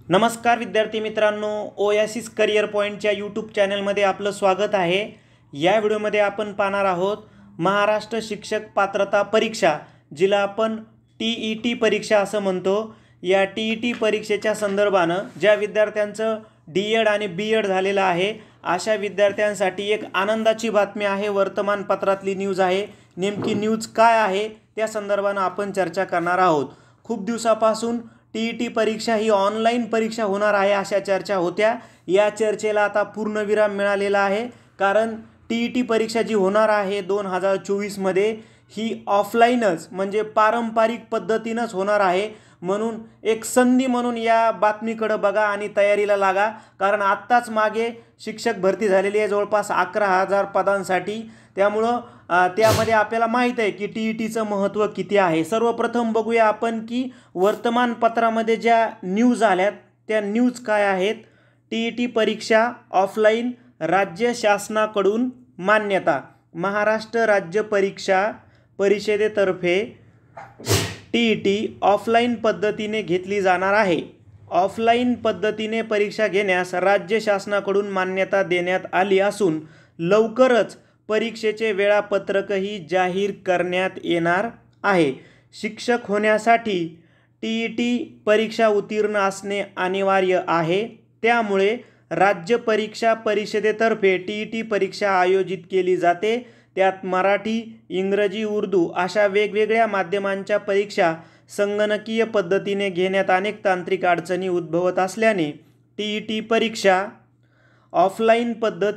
नमस्कार विद्यार्थी मित्रांनो, ओएसिस करियर पॉईंटच्या यूट्यूब चॅनलमध्ये आपलं स्वागत आहे। या व्हिडिओमध्ये आपण पाहणार आहोत महाराष्ट्र शिक्षक पात्रता परीक्षा, जिला आपण टीईटी परीक्षा असं म्हणतो। या टीईटी परीक्षेच्या संदर्भानं ज्या विद्यार्थ्यांचं डीएड आणि बीएड झालेलं आहे अशा विद्यार्थ्यांसाठी एक आनंदाची बातमी आहे। वर्तमानपत्रातली न्यूज आहे। नेमकी न्यूज काय आहे त्या संदर्भानं आपण चर्चा करणार आहोत। खूप दिवसापासून टीईटी परीक्षा ही ऑनलाईन परीक्षा होणार आहे अशा चर्चा होत्या। या चर्चेला आता पूर्णविराम मिळालेला आहे, कारण टीईटी परीक्षा जी होणार आहे 2024 मध्ये ही ऑफलाईनच म्हणजे पारंपरिक पद्धतीनंच होणार आहे। म्हणून एक संधी म्हणून या बातमीकडे बघा आणि तयारीला लागा, कारण आत्ताच मागे शिक्षक भरती झालेली आहे जवळपास 11,000 पदांसाठी। त्यामुळं त्यामध्ये आपल्याला माहीत आहे की टीईटीचं महत्त्व किती आहे। सर्वप्रथम बघूया आपण की वर्तमानपत्रामध्ये ज्या न्यूज आल्यात त्या न्यूज काय आहेत। टीईटी परीक्षा ऑफलाईन, राज्य शासनाकडून मान्यता। महाराष्ट्र राज्य परीक्षा परिषदेतर्फे टीईटी ऑफलाईन पद्धतीने घेतली जाणार आहे। ऑफलाईन पद्धतीने परीक्षा घेण्यास राज्य शासनाकडून मान्यता देण्यात आली असून लवकरच परीक्षेचे वेळापत्रकही जाहीर करण्यात येणार आहे। शिक्षक होण्यासाठी टीईटी परीक्षा उत्तीर्ण असणे अनिवार्य आहे। त्यामुळे राज्य परीक्षा परिषदेतर्फे टीईटी परीक्षा आयोजित केली जाते। त्यात मराठी, इंग्रजी, उर्दू अशा वेगवेगळ्या माध्यमांच्या परीक्षा संगणकीय पद्धतीने घेण्यात अनेक तांत्रिक अडचणी उद्भवत असल्याने टीईटी परीक्षा ऑफलाईन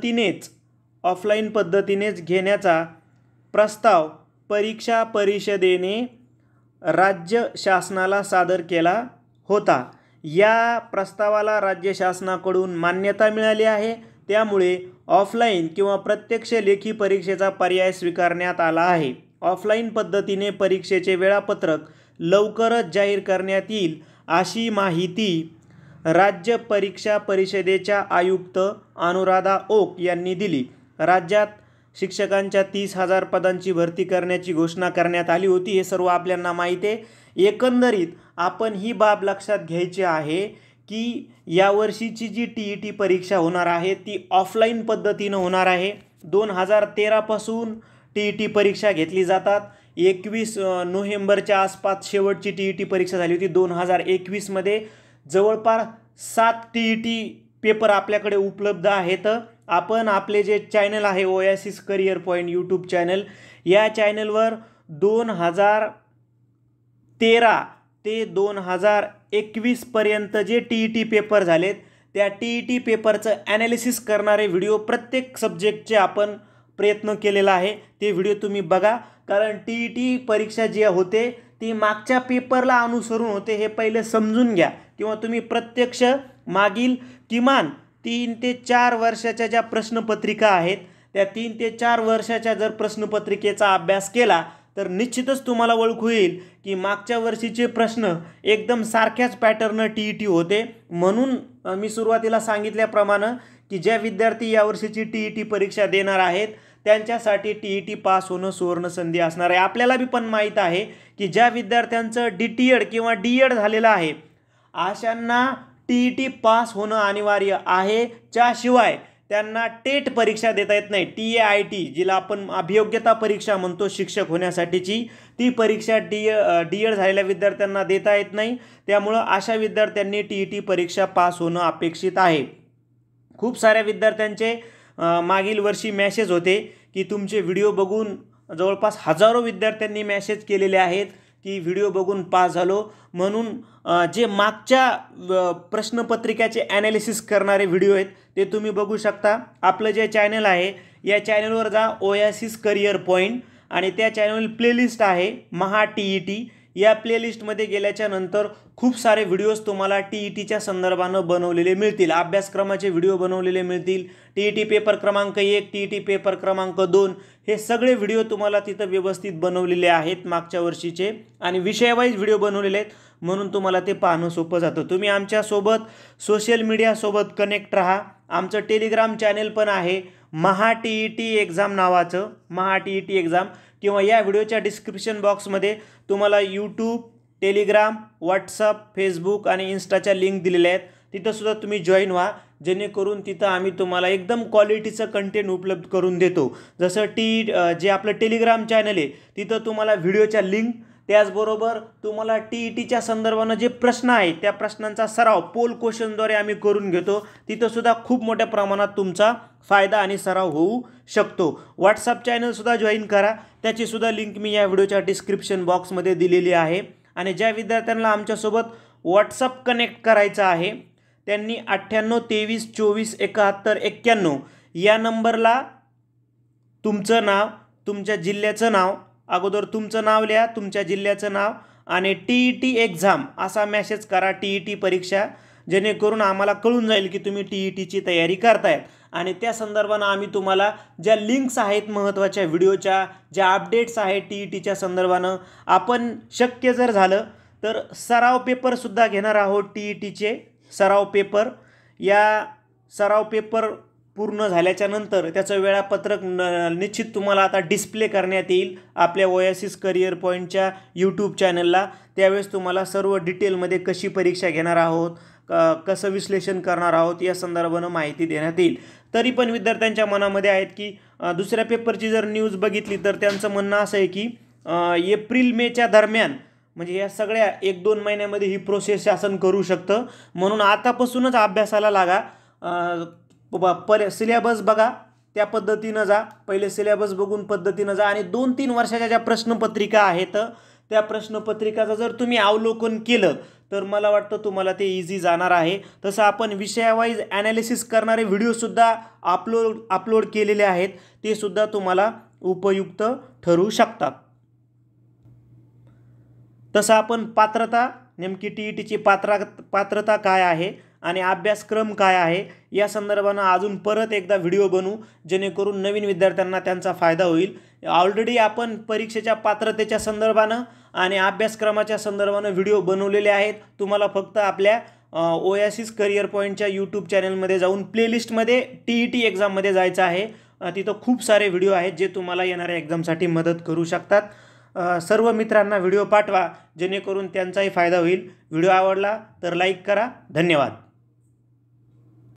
पद्धतीनेच घेण्याचा प्रस्ताव परीक्षा परिषदेने राज्य शासनाला सादर केला होता। या प्रस्तावाला राज्य शासनाकडून मान्यता मिळाली आहे। त्यामुळे ऑफलाईन किंवा प्रत्यक्ष लेखी परीक्षेचा पर्याय स्वीकारण्यात आला आहे। ऑफलाईन पद्धतीने परीक्षेचे वेळापत्रक लवकरच जाहीर करण्यात येईल अशी माहिती राज्य परीक्षा परिषदेच्या आयुक्त अनुराधा ओक यांनी दिली। राज्यात शिक्षकांच्या 30,000 पदांची भरती करण्याची घोषणा करण्यात आली होती, हे सर्व आपल्याला माहिती आहे। एकंदरीत आपण ही बाब लक्षात घ्यायची आहे की यावर्षीची जी टीईटी परीक्षा होणार आहे ती ऑफलाईन पद्धतीनं होणार आहे। 2013 पासून टीईटी परीक्षा घेतली जातात। 21 नोव्हेंबरच्या आसपास शेवटची टीईटी परीक्षा झाली होती। 2021 मध्ये जवळपास 7 टीईटी पेपर आपल्याकडे उपलब्ध आहेत। आपण आपले जे चॅनल आहे Oasis Career Point YouTube channel, या चॅनलवर 2013 ते 2021 पर्यंत जे टीईटी पेपर झालेत त्या टीईटी पेपरचं ॲनालिसिस करणारे व्हिडिओ प्रत्येक सब्जेक्टचे आपण प्रयत्न केलेला आहे। ते व्हिडिओ तुम्ही बघा, कारण टीईटी परीक्षा जी होते ती मागच्या पेपरला अनुसरून होते हे पहिले समजून घ्या, किंवा तुम्ही प्रत्यक्ष मागील किमान 3 ते 4 वर्षाच्या ज्या प्रश्नपत्रिका आहेत त्या 3 ते 4 वर्षाच्या जर प्रश्नपत्रिकेचा अभ्यास केला तर निश्चितच तुम्हाला ओळख होईल की मागच्या वर्षीचे प्रश्न एकदम सारख्याच पॅटर्न टीईटी होते। म्हणून मी सुरुवातीला सांगितल्याप्रमाणे की ज्या विद्यार्थी यावर्षीची टीईटी परीक्षा देणार आहेत त्यांच्यासाठी टीईटी पास होणं सुवर्ण संधी असणार आहे। आपल्याला बी पण माहीत आहे की ज्या विद्यार्थ्यांचं डीटीएड किंवा डीएड झालेलं आहे अशांना टीईटी पास होणं अनिवार्य आहे। त्याशिवाय त्यांना टेट परीक्षा देता येत नाही। TAIT जिला आपण अभियोग्यता परीक्षा म्हणतो शिक्षक होण्यासाठीची, ती परीक्षा डीएड झालेल्या विद्यार्थ्यांना देता येत नाही। त्यामुळं अशा विद्यार्थ्यांनी टीईटी परीक्षा पास होणं अपेक्षित आहे। खूप साऱ्या विद्यार्थ्यांचे मागील वर्षी मेसेज होते की तुमचे व्हिडिओ बघून जवळपास हजारो विद्यार्थ्यांनी मेसेज केलेले आहेत की व्हिडिओ बघून पास झालो। म्हणून जे मागच्या प्रश्नपत्रिकेचे ॲनालिसिस करणारे व्हिडिओ आहेत ते तुम्ही बघू शकता। आपलं जे चॅनल आहे या चॅनलवर जा, ओएसिस करियर पॉईंट, आणि त्या चॅनल प्लेलिस्ट आहे महा टीईटी। या प्लेलिस्टमध्ये गेल्याच्या नंतर खूप सारे व्हिडिओज तुम्हाला टीईटीच्या संदर्भानं बनवलेले मिळतील। अभ्यासक्रमाचे व्हिडिओ बनवलेले मिळतील। टीईटी पेपर क्रमांक 1, टीईटी पेपर क्रमांक 2 हे सगळे व्हिडिओ तुम्हाला तिथं व्यवस्थित बनवलेले आहेत मागच्या वर्षीचे, आणि विषयवाईज व्हिडिओ बनवलेले आहेत, म्हणून तुम्हाला ते पाहणं सोपं जातं। तुम्ही आमच्यासोबत सोशल मीडियासोबत कनेक्ट राहा। आमचं टेलिग्राम चॅनल पण आहे महा टीईटी एक्झाम नावाचं, महा टीईटी एक्झाम, किंवा या व्हिडिओच्या डिस्क्रिप्शन बॉक्समध्ये तुम्हाला यूट्यूब, टेलिग्राम, व्हॉट्सअप, फेसबुक आणि इन्स्टाच्या लिंक दिलेल्या आहेत। तिथंसुद्धा तुम्ही जॉईन व्हा, जेणेकरून तिथं आम्ही तुम्हाला एकदम क्वालिटीचं कंटेंट उपलब्ध करून देतो. जसं जे आपलं टेलिग्राम चॅनल आहे तिथं तुम्हाला व्हिडिओच्या लिंक, त्याचबरोबर तुम्हाला TETच्या संदर्भानं जे प्रश्न आहेत त्या प्रश्नांचा सराव पोल क्वेश्चनद्वारे आम्ही करून घेतो. तिथंसुद्धा खूप मोठ्या प्रमाणात तुमचा फायदा आणि सराव होऊ शकतो. व्हॉट्सअप चॅनलसुद्धा जॉईन करा, त्याचीसुद्धा लिंक मी या व्हिडिओच्या डिस्क्रिप्शन बॉक्समध्ये दिलेली आहे. आणि ज्या विद्यार्थ्यांना आमच्यासोबत व्हॉट्सअप कनेक्ट करायचं आहे त्यांनी 98 23 24 71 91 या नंबरला तुमचं नाव, तुमच्या जिल्ह्याचं नाव, अगोदर तुमचं नाव लिहा, तुमच्या जिल्ह्याचं नाव आणि TET एक्झाम असा मेसेज करा, TET परीक्षा, जेणेकरून आम्हाला कळून जाईल की तुम्ही TETची तयारी करतायत. आणि त्या संदर्भानं आम्ही तुम्हाला ज्या लिंक्स आहेत महत्त्वाच्या व्हिडिओच्या, ज्या अपडेट्स आहेत TETच्या संदर्भानं, आपण शक्य जर झालं तर सराव पेपरसुद्धा घेणार आहोत. TETचे सराव पेपर, या सराव पेपर पूर्ण झाल्याच्या नंतर त्याचं वेळापत्रक निश्चित तुम्हाला आता डिस्प्ले करण्यात येईल आपल्या ओएसिस करिअर पॉईंटच्या यूट्यूब चॅनलला. त्यावेळेस तुम्हाला सर्व डिटेलमध्ये कशी परीक्षा घेणार आहोत, कसं विश्लेषण करणार आहोत या संदर्भानं माहिती देण्यात येईल. तरी पण विद्यार्थ्यांच्या मनामध्ये आहेत की दुसऱ्या पेपरची जर न्यूज बघितली तर त्यांचं म्हणणं असं आहे की एप्रिल मेच्या दरम्यान, म्हणजे या सगळ्या 1-2 महिन्यामध्ये ही प्रोसेस शासन करू शकतं. म्हणून आतापासूनच अभ्यासाला लागा. सिलेबस बघा, त्या पद्धतीनं जा, पहिले सिलेबस बघून पद्धतीनं जा आणि 2-3 वर्षाच्या ज्या प्रश्नपत्रिका आहेत त्या प्रश्नपत्रिकाचं जर तुम्ही अवलोकन केलं तर मला वाटतं तुम्हाला ते इझी जाणार आहे. तसं आपण विषयावाईज ॲनालिसिस करणारे व्हिडिओसुद्धा अपलोड केलेले आहेत, ते सुद्धा तुम्हाला उपयुक्त ठरू शकतात. तसं आपण पात्रता, नेमकी TETची पात्रता काय आहे आणि अभ्यासक्रम काय आहे या संदर्भानं अजून परत एकदा व्हिडिओ बनवू, जेणेकरून नवीन विद्यार्थ्यांना त्यांचा फायदा होईल. ऑलरेडी आपण परीक्षेच्या पात्रतेच्या संदर्भानं आणि अभ्यासक्रमाच्या संदर्भानं व्हिडिओ बनवलेले आहेत. तुम्हाला फक्त आपल्या ओएसिस करिअर पॉईंटच्या यूट्यूब चॅनलमध्ये जाऊन प्लेलिस्टमध्ये TET एक्झाममध्ये जायचं आहे. तिथं खूप सारे व्हिडिओ आहेत जे तुम्हाला येणाऱ्या एक्झामसाठी मदत करू शकतात. सर्व मित्रांना व्हिडिओ पाठवा, जेणेकरून त्यांचाही फायदा होईल. व्हिडिओ आवडला तर लाईक करा. धन्यवाद.